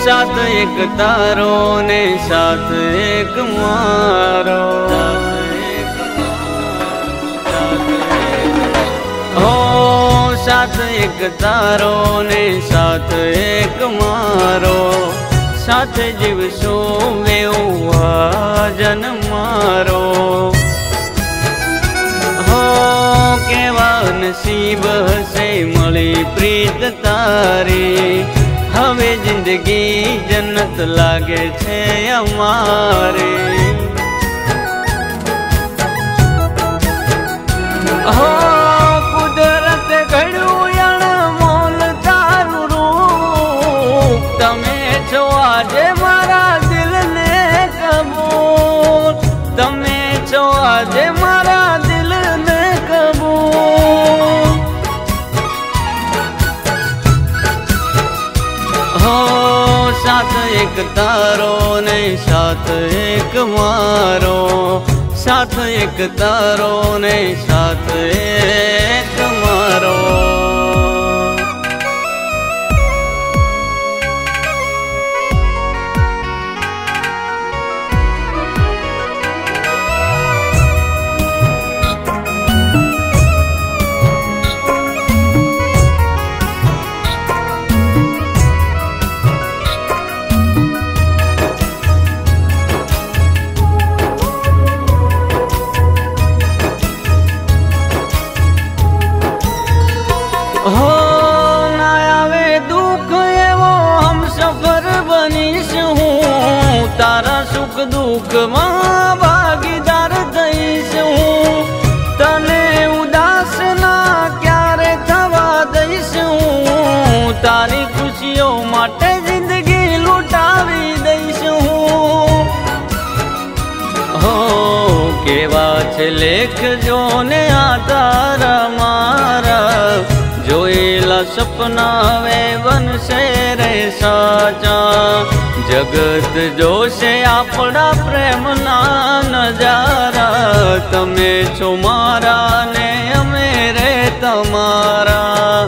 साथ एक तारो ने साथ एक मारो। हो साथ एक तारो ने साथ एक मारो, साथ जीवशो वेवा जन मारो। हो केवा नसीब से मળી प्रीत तारी, हवे जिंदगी जन्नत लागे छे अमारे। हो कुदरत घड्यु अणमोल तारू रूप, तमे छो आजे मारा दिल ने कबूल, तमे छो आजे मारा दिल ने कबूल। हो साथ एक तारो ने साथ एक मारो, साथ एक तारो ने साथ एक मारो। हो ना आवे दुख एवो हम सफर बनीश हूँ, तारा सुख दुख में भागीदार थईश हूँ। तने उदास ना क्यारे थवा दईश हूँ, तारी खुशियों माटे जिंदगी लुटावी दईश हूँ। हो केवा छे लेख जो ने आधारा मारा, जोएला सपना वे बनशे रे साचा। जगत जोशे आपड़ा प्रेम ना नजारा, तमे छो मारा ने अमे रे तमारा।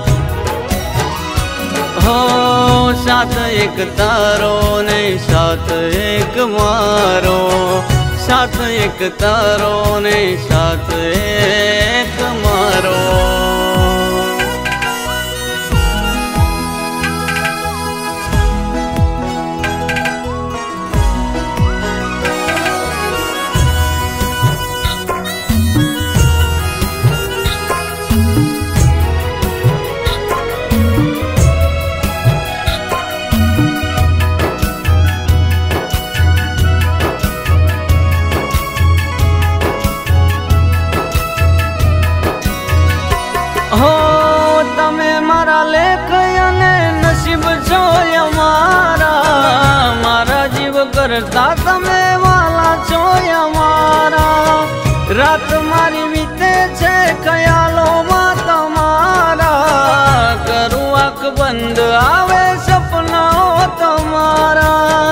हो साथ एक तारो ने साथ एक मारो, साथ एक तारो ने साथ एक मारो। हो तमे मारा लेख अने नसीब छो अमारा, मारा जीव करता तमे वाला छो अमारा। रात मारी वीते छे ख्यालों में तमारा, करूँ आँख बंद आवे सपनाओ तमारा।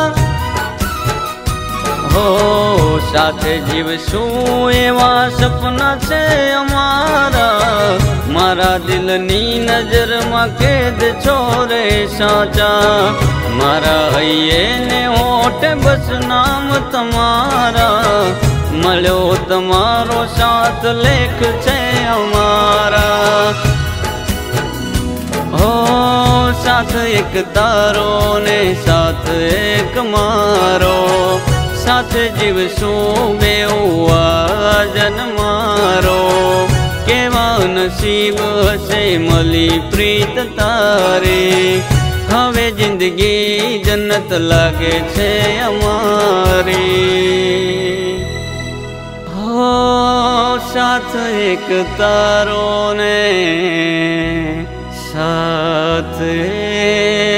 हो साथे जीवशुं एवा सपना छे अमारा, मारा दिलनी नजर में कैद छो रे साचा। मारा हइये ने होठ बस नाम तमारा, मळ्यो तमारो साथ लेख छे अमारा। हो साथ एक तारो ने साथ एक मारो, साथ जीवशुं बेवा जन मारो। केवा नसीब हसे मળી प्रीत तारे, हवे जिंदगी जन्नत लागे छे अमारी। हो साथ एक तारो ने साथ